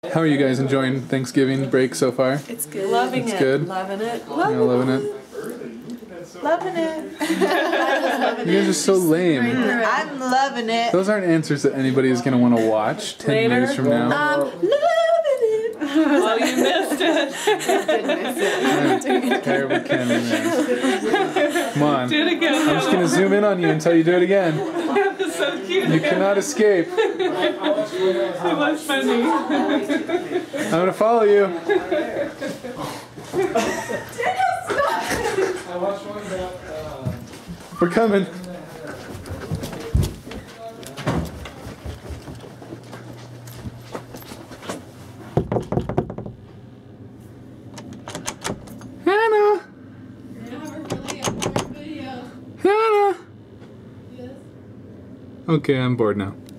How are you guys enjoying Thanksgiving break so far? It's good. Loving It's it. good. Loving it. Yeah, loving it. Loving it. You guys are so lame. I'm loving it. Those aren't answers that anybody is going to want to watch 10 Later. years from now. Loving it. Well, you missed it. Terrible Ken, man. Come on. Do it again. I'm just going to zoom in on you until you do it again. That was so cute. You cannot escape. It was funny. I'm going to follow you. We're coming. Hannah. Hannah. Okay, I'm bored now.